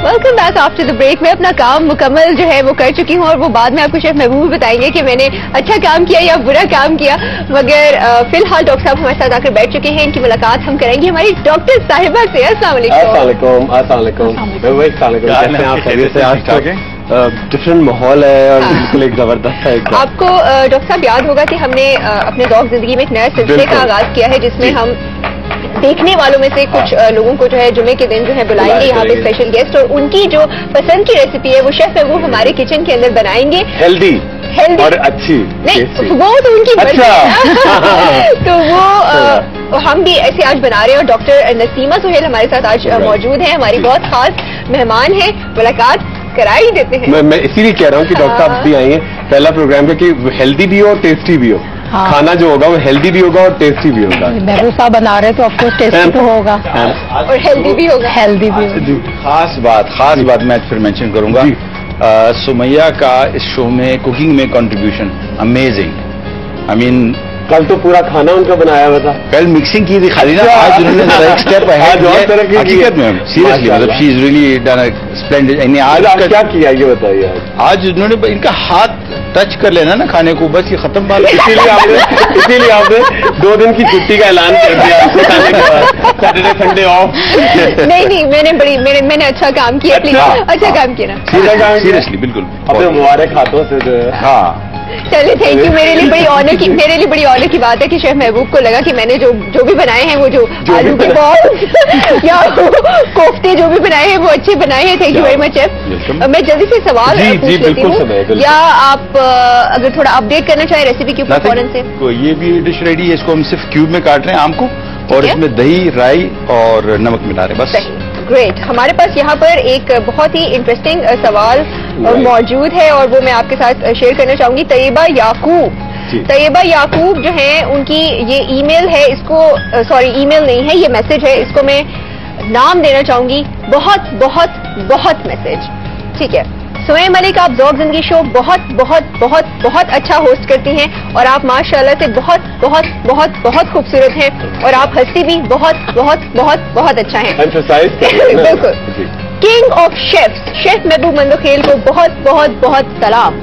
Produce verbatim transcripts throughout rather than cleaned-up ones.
Welcome back after the break. मैं अपना काम मुकम्मल जो है वो कर चुकी हूँ और वो बाद में आपको शेफ महबूब बताएंगे कि मैंने अच्छा काम किया या बुरा काम किया। मगर फिलहाल डॉक्टर साहब हमारे साथ आकर बैठ चुके हैं। इनकी मुलाकात हम करेंगे हमारी डॉक्टर साहिबा से। अस्सलाम वालेकुम। डिफरेंट माहौल है और बिल्कुल एक जबरदस्त है। आपको डॉक्टर साहब याद होगा कि हमने अपने डॉग जिंदगी में एक नया सिलसिले का आगाज किया है जिसमें हम देखने वालों में से कुछ लोगों को जो है जुमे के दिन जो है बुलाएंगे यहाँ पे स्पेशल गेस्ट, और उनकी जो पसंद की रेसिपी है वो शेफ महबूब हमारे किचन के अंदर बनाएंगे। हेल्दी हेल्दी और अच्छी नहीं, वो तो उनकी मर्जी है। तो वो आ, हम भी ऐसे आज बना रहे हैं और डॉक्टर नसीमा सुहेल हमारे साथ आज मौजूद हैं, हमारी बहुत खास मेहमान हैं। मुलाकात करा ही देते हैं। मैं, मैं इसीलिए कह रहा हूँ कि डॉक्टर साहब भी आएंगे पहला प्रोग्राम का कि हेल्दी भी हो और टेस्टी भी हो। हाँ। खाना जो होगा वो हेल्दी भी होगा और टेस्टी भी होगा। महबूब साहब बना रहे तो ऑफकोर्स टेस्टी तो होगा और हेल्दी भी होगा। हेल्दी भी होगा। खास बात खास बात मैं फिर मेंशन करूंगा, सुमैया का इस शो में कुकिंग में कंट्रीब्यूशन अमेजिंग। आई मीन कल तो पूरा खाना उनका बनाया हुआ था। कल मिक्सिंग की थी खाली ना, आज उन्होंने एक स्टेप हकीकत में सीरियसली मतलब she is really done splendid. आज क्या किया ये बताइए। आज उन्होंने इनका हाथ टच कर लेना ना खाने को, बस ये खत्म बात। इसीलिए आपने इसीलिए आपने दो दिन की छुट्टी का ऐलान कर दिया सैटरडे संडे ऑफ। नहीं नहीं मैंने बड़ी मैंने मैंने अच्छा काम किया। प्लीज अच्छा काम किया ना, सीरियसली बिल्कुल अपने मुबारक हाथों से जो है। हाँ चलिए थैंक यू। मेरे लिए बड़ी ऑनर की मेरे लिए बड़ी ऑनर की बात है कि शेफ महबूब को लगा कि मैंने जो जो भी बनाए हैं वो जो, जो आलू के बॉल या कोफ्ते जो भी बनाए हैं वो अच्छे बनाए हैं। Thank you very much chef. मैं जल्दी से सवाल पूछ लेती हूँ, या आप अगर थोड़ा अपडेट करना चाहें रेसिपी के ऊपर फौरन से। ये भी डिश रेडी है, इसको हम सिर्फ क्यूब में काट रहे हैं आम को और इसमें दही राई और नमक मिला रहे हैं बस। ग्रेट। हमारे पास यहाँ पर एक बहुत ही इंटरेस्टिंग सवाल मौजूद है और वो मैं आपके साथ शेयर करना चाहूंगी। तैयबा याकूब तैयबा याकूब जो है उनकी ये ईमेल है, इसको सॉरी ईमेल नहीं है ये मैसेज है, इसको मैं नाम देना चाहूंगी बहुत बहुत बहुत मैसेज। ठीक है सुमैया मलिक, आप ज़ौक़ ज़िंदगी शो बहुत बहुत बहुत बहुत अच्छा होस्ट करती हैं और आप माशाल्लाह से बहुत बहुत बहुत बहुत खूबसूरत हैं और आप हंसती भी बहुत बहुत बहुत बहुत अच्छा हैं। बिल्कुल। किंग ऑफ शेफ्स शेफ महबूब मंदोखेल को बहुत बहुत बहुत सलाम।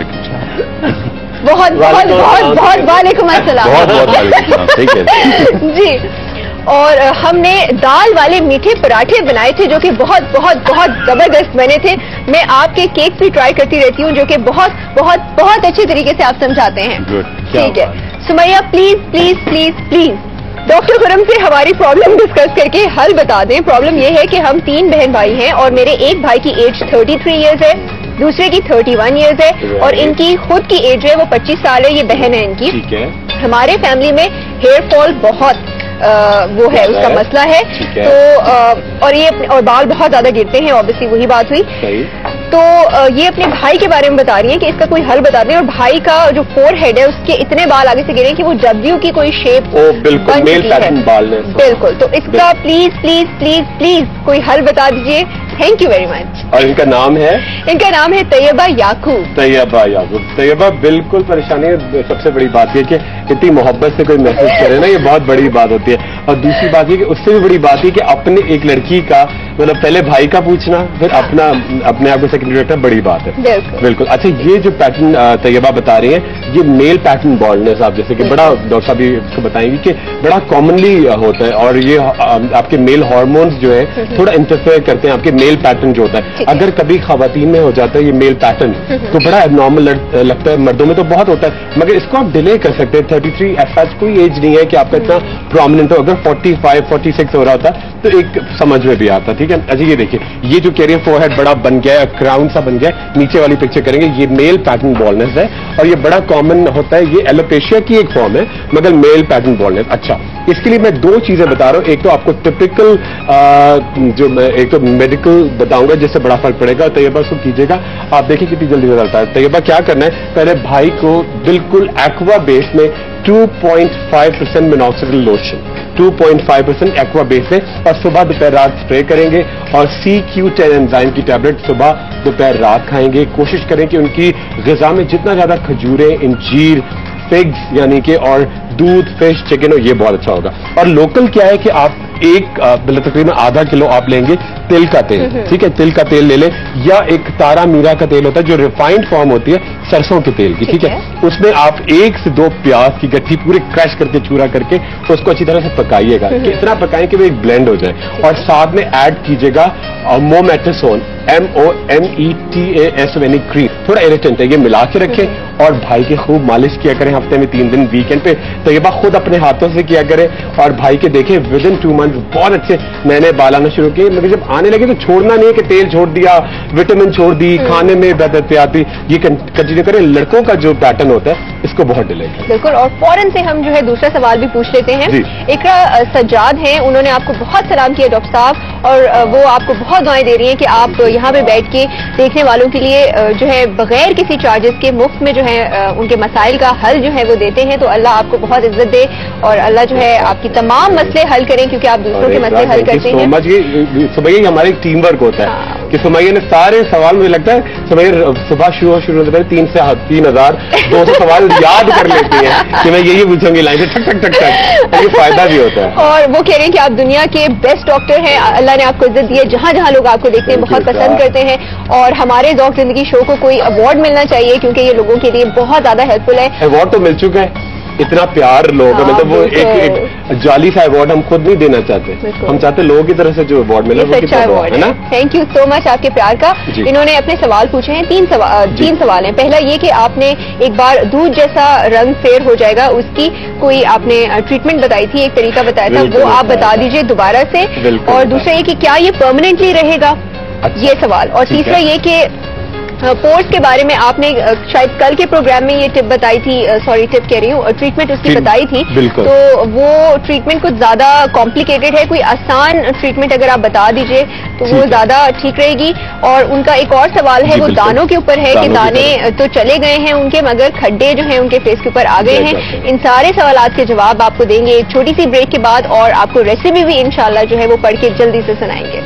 बहुत बहुत बहुत बहुत वालेकुम अस्सलाम। जी, और हमने दाल वाले मीठे पराठे बनाए थे जो कि बहुत बहुत बहुत जबरदस्त बने थे। मैं आपके केक भी ट्राई करती रहती हूँ जो कि बहुत बहुत बहुत अच्छे तरीके से आप समझाते हैं। ठीक है Sumaiya, please please please please doctor Khurram से हमारी प्रॉब्लम डिस्कस करके हल बता दें। प्रॉब्लम ये है कि हम तीन बहन भाई हैं और मेरे एक भाई की एज थर्टी थ्री ईयर्स है, दूसरे की थर्टी वन ईयर्स है और इनकी खुद की एज है वो पच्चीस साल है। ये बहन है इनकी। ठीक है। हमारे फैमिली में हेयर फॉल बहुत आ, वो है उसका मसला है, है। तो आ, और ये और बाल बहुत ज्यादा गिरते हैं, ऑब्वियसली वही बात हुई। तो आ, ये अपने भाई के बारे में बता रही है कि इसका कोई हल बता दें। और भाई का जो फोर हेड है उसके इतने बाल आगे से गिरे कि वो डब्ल्यू की कोई शेप बिल्कुल मेल पैटर्न बाल है। बिल्कुल। तो इसका प्लीज प्लीज प्लीज प्लीज कोई हल बता दीजिए। Thank you very much. और इनका नाम है इनका नाम है तैयबा याकूब। तैयबा याकूब तैयबा बिल्कुल परेशानी है। सबसे बड़ी बात यह कि इतनी मोहब्बत से कोई मैसेज करे ना, ये बहुत बड़ी बात होती है। और दूसरी बात ये कि उससे भी बड़ी बात है कि अपने एक लड़की का मतलब पहले भाई का पूछना फिर हाँ। अपना अपने आप को सेकेंडरी रखना बड़ी बात है। बिल्कुल बिल्कुल। अच्छा, ये जो पैटर्न तैयबा बता रही है ये मेल पैटर्न बॉल्डनेस, आप जैसे कि बड़ा डॉक्टर साहब भी इसको बताएंगे कि बड़ा कॉमनली होता है और ये आपके मेल हार्मोन्स जो है थोड़ा इंटरफेयर करते हैं आपके मेल पैटर्न जो होता है। अगर कभी खवातीन में हो जाता है ये मेल पैटर्न तो बड़ा एबनॉर्मल लगता है, मर्दों में तो बहुत होता है मगर इसको आप डिले कर सकते हैं। थर्टी थ्री ऐसा कोई एज नहीं है कि आपका इतना प्रोमिनेंट हो। अगर फोर्टी फाइव फोर्टी सिक्स हो रहा होता तो एक समझ में भी आता। ठीक है। अच्छा ये देखिए ये जो कैरियर फोरहेड बड़ा बन गया है, क्राउन सा बन गया है, नीचे वाली पिक्चर करेंगे ये मेल पैटर्न बॉल्डनेस है और ये बड़ा कॉमन होता है। ये एलोपेशिया की एक फॉर्म है मगर मेल पैटर्न बॉल्डनेस। अच्छा, इसके लिए मैं दो चीजें बता रहा हूं। एक तो आपको टिपिकल जो मैं एक तो मेडिकल बताऊंगा जिससे बड़ा फर्क पड़ेगा। तैयबा उसको कीजिएगा, आप देखिए कितनी जल्दी रिजल्ट आता है। तैयबा क्या करना है, पहले भाई को बिल्कुल एक्वा बेस में two point five percent minoxidil lotion two point five percent aqua base में और सुबह दोपहर रात स्प्रे करेंगे और सी क्यू टेन एंजाइम की टैबलेट सुबह दोपहर रात खाएंगे। कोशिश करें कि उनकी ग़िज़ा में जितना ज्यादा खजूरें, इंजीर, फिग्स यानी कि और दूध, फिश, चिकन हो, ये बहुत अच्छा होगा। और लोकल क्या है कि आप एक मतलब तकरीबन आधा किलो आप लेंगे तिल का तेल, ठीक है, तिल का तेल ले लें, या एक तारा मीरा का तेल होता है जो रिफाइंड फॉर्म होती है सरसों के तेल की, ठीक है, उसमें आप एक से दो प्याज की गट्ठी पूरी क्रश करके चूरा करके उसको अच्छी तरह से पकाइएगा, कितना पकाएं कि वो एक ब्लेंड हो जाए, और साथ में ऐड कीजिएगा mometasone, M O M E T A S O N E cream, थोड़ा इरिटेंट है, ये मिला के रखें और भाई के खूब मालिश किया करें हफ्ते में तीन दिन, वीकेंड पे तैयबा खुद अपने हाथों से किया करें, और भाई के देखें विद इन टू मंथ बहुत अच्छे नए नए बाल आना शुरू किए। लेकिन जब आने लगे तो छोड़ना नहीं है कि तेल छोड़ दिया, विटामिन छोड़ दी, खाने में बेहतरती, ये कंटिन्यू करें। लड़कों का जो पैटर्न होता है इसको बहुत डिले करें। बिल्कुल, और फौरन से हम जो है दूसरा सवाल भी पूछ लेते हैं। इकरा सज्जाद हैं, उन्होंने आपको बहुत सलाम किया डॉक्टर साहब, और वो आपको बहुत दुआएं दे रही हैं कि आप यहाँ पे बैठ के देखने वालों के लिए जो है बगैर किसी चार्जेस के मुफ्त में जो है उनके मसाइल का हल जो है वो देते हैं। तो अल्लाह आपको बहुत इज्जत दे और अल्लाह जो है आपकी तमाम मसले हल करें, क्योंकि आप दूसरों के मसले हल करते हैं। सुमैया हमारा एक टीम वर्क होता है कि सुमैया ने सारे सवाल, मुझे लगता है सुमैया सुबह शुरू शुरू होने पहले तीन से तीन हजार दो सौ सवाल याद कर लेती है कि मैं यही पूछूंगी लाइन से ठक ठक ठक ठक, ये फायदा भी होता है। और वो कह रहे हैं कि आप दुनिया के बेस्ट डॉक्टर हैं, अल्लाह ने आपको इज्जत दी है, जहां जहां लोग आपको देखते हैं बहुत पसंद करते हैं, और हमारे ज़ौक़ ज़िंदगी शो को कोई अवार्ड मिलना चाहिए क्योंकि ये लोगों के लिए बहुत ज्यादा हेल्पफुल है। अवार्ड तो मिल चुका है, इतना प्यार लोगों का, मतलब वो एक, एक जाली सा अवार्ड हम खुद नहीं देना चाहते, हम चाहते लोगों की तरफ से जो अवार्ड मिले वो अच्छा अवार्ड है ना। थैंक यू सो मच आपके प्यार का। इन्होंने अपने सवाल पूछे हैं, तीन सवाल तीन सवाल हैं। पहला ये कि आपने एक बार दूध जैसा रंग फेर हो जाएगा, उसकी कोई आपने ट्रीटमेंट बताई थी, एक तरीका बताया था, वो आप बता दीजिए दोबारा से। और दूसरा ये कि क्या ये परमानेंटली रहेगा, ये सवाल। और तीसरा ये कि पोर्स के बारे में आपने शायद कल के प्रोग्राम में ये टिप बताई थी, सॉरी टिप कह रही हूँ, ट्रीटमेंट उसकी बताई थी, तो वो ट्रीटमेंट कुछ ज्यादा कॉम्प्लिकेटेड है, कोई आसान ट्रीटमेंट अगर आप बता दीजिए तो वो ज्यादा ठीक रहेगी। और उनका एक और सवाल है, वो दानों के ऊपर है कि दाने तो चले गए हैं उनके, मगर खड्डे जो हैं उनके फेस के ऊपर आ गए हैं। इन सारे सवालात के जवाब आपको देंगे एक छोटी सी ब्रेक के बाद, और आपको रेसिपी भी इंशाल्लाह जो है वो पढ़ के जल्दी से सुनाएंगे।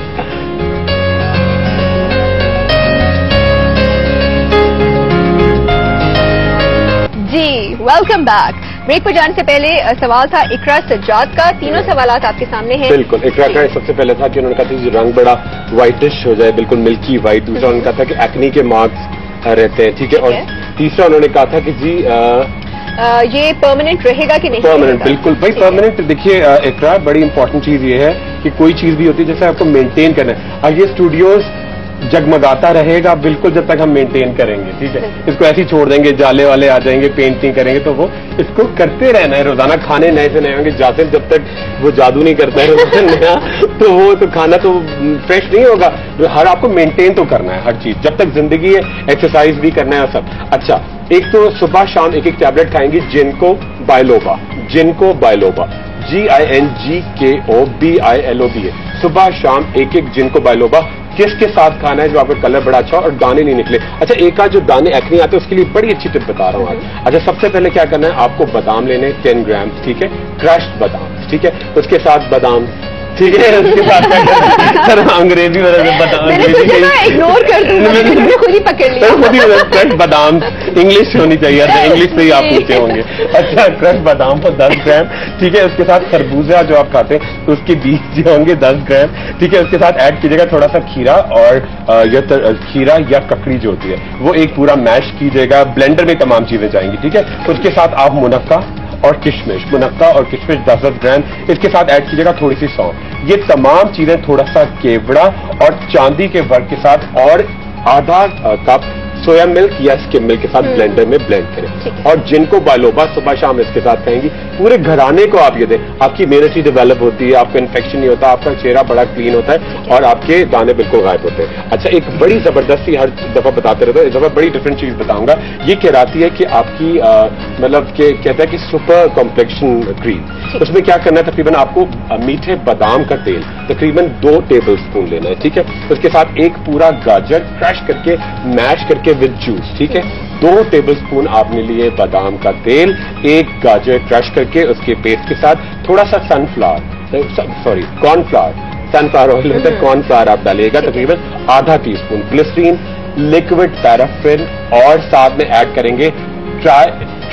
जी वेलकम बैक। ब्रेक पर जाने से पहले सवाल था इकरा सज्जाद का, तीनों सवालात आपके सामने हैं। बिल्कुल, इकरा का सबसे पहले था कि उन्होंने कहा था कि रंग बड़ा व्हाइटिश हो जाए, बिल्कुल मिल्की व्हाइट। दूसरा उन्होंने कहा था कि एक्नी के मार्क्स रहते हैं, ठीक है। और तीसरा उन्होंने कहा था कि जी आ, आ, ये परमानेंट रहेगा कि नहीं? परमानेंट, बिल्कुल भाई परमानेंट। देखिए इकरा, बड़ी इंपॉर्टेंट चीज ये है कि कोई चीज भी होती है जैसे आपको मेंटेन करना है। और ये स्टूडियोज जगमगाता रहेगा बिल्कुल जब तक हम मेंटेन करेंगे, ठीक है। इसको ऐसे ही छोड़ देंगे, जाले वाले आ जाएंगे, पेंट नहीं करेंगे, तो वो इसको करते रहना है रोजाना। खाने नए से नए होंगे, जाते जब तक वो जादू नहीं करता है नया, तो वो तो खाना तो फ्रेश नहीं होगा। हर आपको मेंटेन तो करना है हर चीज, जब तक जिंदगी है, एक्सरसाइज भी करना है सब। अच्छा, एक तो सुबह शाम एक एक टैबलेट खाएंगे, जिनको बायलोबा, जिनको बायलोबा, जी आई N G K O B I L O B है। सुबह शाम एक एक जिनको बायलोबा किसके साथ खाना है जो आपका कलर बड़ा अच्छा और दाने नहीं निकले। अच्छा, एक आध जो दाने एक्ने आते हैं उसके लिए बड़ी अच्छी टिप बता रहा हूँ आज। अच्छा, सबसे पहले क्या करना है, आपको बादाम लेने टेन ग्राम, ठीक है, क्रश्ड बादाम, ठीक है, उसके साथ बादाम, ठीक है, उसके साथ सर अंग्रेजी बादाम इग्नोर कर दूं, खुद ही पकड़ लिया, खुद ही क्रश बादाम इंग्लिश होनी चाहिए, इंग्लिश से ही आप पूछे होंगे। अच्छा, क्रश बादाम को दस ग्राम, ठीक है, उसके साथ खरबूजा जो आप खाते हैं तो उसके बीज जो होंगे दस ग्राम, ठीक है, उसके साथ ऐड कीजिएगा थोड़ा सा खीरा, और या खीरा या ककड़ी जो होती है वो एक पूरा मैश कीजिएगा, ब्लेंडर में तमाम चीजें जाएंगी, ठीक है। उसके साथ आप मुनक्का और किशमिश, मुनक्का और किशमिश दस दस ग्राम, इसके साथ ऐड कीजिएगा थोड़ी सी सौंफ। ये तमाम चीजें थोड़ा सा केवड़ा और चांदी के वर्क के साथ और आधा कप सोया मिल्क या स्किम मिल्क के साथ ब्लेंडर में ब्लेंड करें। और जिनको बायलोबा सुबह शाम इसके साथ खाएंगी, पूरे घराने को आप ये दें, आपकी इम्यूनिटी डेवलप होती है, आपका इन्फेक्शन नहीं होता, आपका चेहरा बड़ा क्लीन होता है और आपके दाने बिल्कुल गायब होते हैं। अच्छा, एक बड़ी जबरदस्ती हर दफा बताते रहते हैं, इस दफा बड़ी डिफरेंट चीज बताऊंगा। ये कहलाती है कि आपकी मतलब के कहता है कि सुपर कॉम्प्लेक्शन क्रीम, उसमें क्या करना है, तकरीबन आपको मीठे बादाम का तेल तकरीबन दो टेबल स्पून लेना है, ठीक है। उसके साथ एक पूरा गाजर क्रश करके मैश करके विद जूस, ठीक है। दो टेबलस्पून आपने लिए बादाम का तेल, एक गाजर क्रश करके उसके पेस्ट के साथ थोड़ा सा sunflower, sorry cornflower, sunflower oil होता है, कॉर्नफ्लावर आप डालिएगा, तकरीबन आधा टीस्पून ग्लिसरीन, लिक्विड पैराफिन, और साथ में ऐड करेंगे try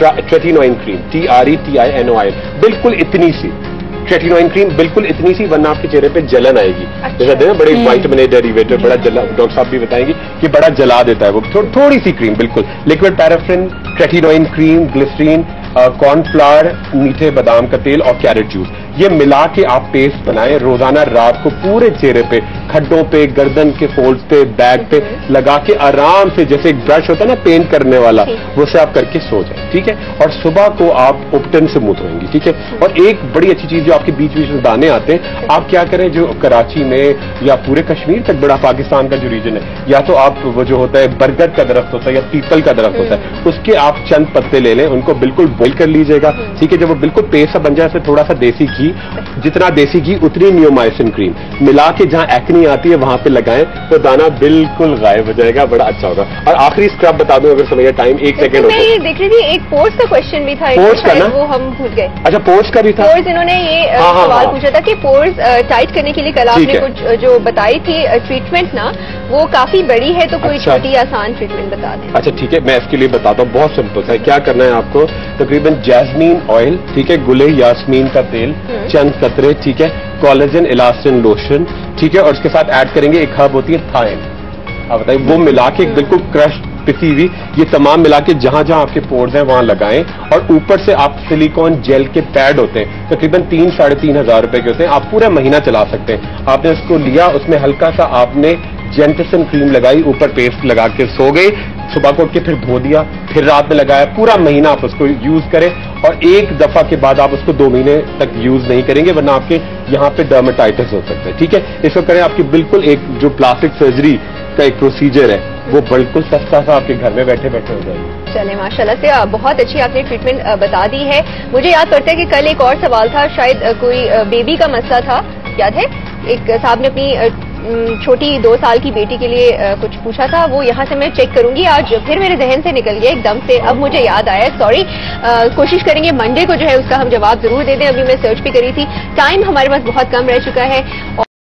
tretinoin cream, T R E T I N O I, बिल्कुल इतनी सी ट्रेटिनोइन क्रीम, बिल्कुल इतनी सी, वरना आपके चेहरे पे जलन आएगी। जैसा देना बड़े वाइटामिन ए डेरिवेटिव बड़ा जला, डॉक्टर साहब भी बताएंगे कि बड़ा जला देता है वो। थो, थोड़ी सी क्रीम, बिल्कुल liquid paraffin, tretinoin cream, glycerine, cornflower, मीठे बादाम का तेल और कैरेट जूस, ये मिला के आप पेस्ट बनाएं। रोजाना रात को पूरे चेहरे पे, खड्डों पे, गर्दन के फोल्ड्स पे, बैक पे लगा के आराम से, जैसे एक ब्रश होता है ना पेंट करने वाला, वो से आप करके सो जाए, ठीक है। और सुबह को आप उपटन से मुंह धोएंगी, ठीक है। और एक बड़ी अच्छी चीज जो आपके बीच बीच में दाने आते हैं, आप क्या करें, जो कराची में या पूरे कश्मीर तक, बड़ा पाकिस्तान का जो रीजन है, या तो आप वो जो होता है बरगद का दरख्त होता है या पीपल का दरख्त होता है, उसके आप चंद पत्ते ले लें, उनको बिल्कुल बॉइल कर लीजिएगा, ठीक है। जब वो बिल्कुल पेस्ट सा बन जाए, थोड़ा सा देसी घी, जितना देसी घी उतनी नियोमाइसिन क्रीम मिला के जहां एक्नी आती है वहां पे लगाएं, तो दाना बिल्कुल गायब हो जाएगा, बड़ा अच्छा होगा। और आखिरी स्क्रब बता दूं अगर समय टाइम एक सेकंड मैं ये देख रही थी, एक पोर्स का क्वेश्चन भी था, पोर्स का ना, वो हम भूल गए। अच्छा, पोर्स का भी था। पोर्स इन्होंने ये हाँ, हाँ, सवाल हाँ। पूछा था कि पोर्स टाइट करने के लिए कल आपने कुछ जो बताई थी ट्रीटमेंट ना, वो काफी बड़ी है, तो कोई अच्छा। छोटी आसान ट्रीटमेंट बता दें। अच्छा ठीक है, मैं इसके लिए बताता हूँ, बहुत सिंपल है। क्या करना है आपको, तकरीबन जैस्मीन ऑयल, ठीक है, गुले यास्मीन का तेल, चंद कतरे, ठीक है, कोलेजन इलास्टिन लोशन, ठीक है, और उसके साथ ऐड करेंगे एक हर्ब होती है थाइन, आप बताइए, वो मिला के बिल्कुल क्रश पिसी हुई, ये तमाम मिला के जहां जहां आपके पोर्स हैं वहां लगाएं। और ऊपर से आप सिलिकॉन जेल के पैड होते हैं, तकरीबन तीन साढ़े तीन हजार रुपए के होते हैं, आप पूरा महीना चला सकते हैं। आपने उसको लिया, उसमें हल्का सा आपने जेंटिसन क्रीम लगाई, ऊपर पेस्ट लगा के सो गई, सुबह को उठ के फिर धो दिया, फिर रात में लगाया, पूरा महीना आप उसको यूज करें। और एक दफा के बाद आप उसको दो महीने तक यूज नहीं करेंगे, वरना आपके यहाँ पे डर्मेटाइटिस हो सकता है, ठीक है। इसको करें, आपकी बिल्कुल एक जो प्लास्टिक सर्जरी का एक प्रोसीजर है, वो बिल्कुल सस्ता सा आपके घर में बैठे बैठे हो जाएगी। चले माशाल्लाह से बहुत अच्छी आपने ट्रीटमेंट बता दी है। मुझे याद पड़ता है कि कल एक और सवाल था, शायद कोई बेबी का मसला था, याद है, एक साहब ने अपनी छोटी दो साल की बेटी के लिए कुछ पूछा था, वो यहाँ से मैं चेक करूंगी, आज फिर मेरे जहन से निकल गया एकदम से, अब मुझे याद आया, सॉरी। कोशिश करेंगे मंडे को जो है उसका हम जवाब जरूर दे दें। अभी मैं सर्च भी करी थी, टाइम हमारे पास बहुत कम रह चुका है।